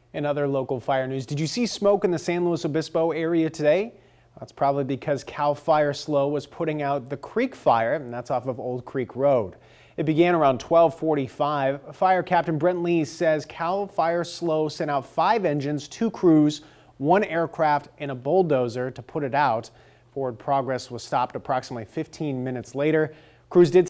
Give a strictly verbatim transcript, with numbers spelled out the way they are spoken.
In other local fire news, did you see smoke in the San Luis Obispo area today? That's probably because Cal Fire S L O was putting out the Creek Fire, and that's off of Old Creek Road. It began around twelve forty-five. Fire Captain Brent Lee says Cal Fire S L O sent out five engines, two crews, one aircraft, and a bulldozer to put it out. Forward progress was stopped approximately fifteen minutes later. Crews did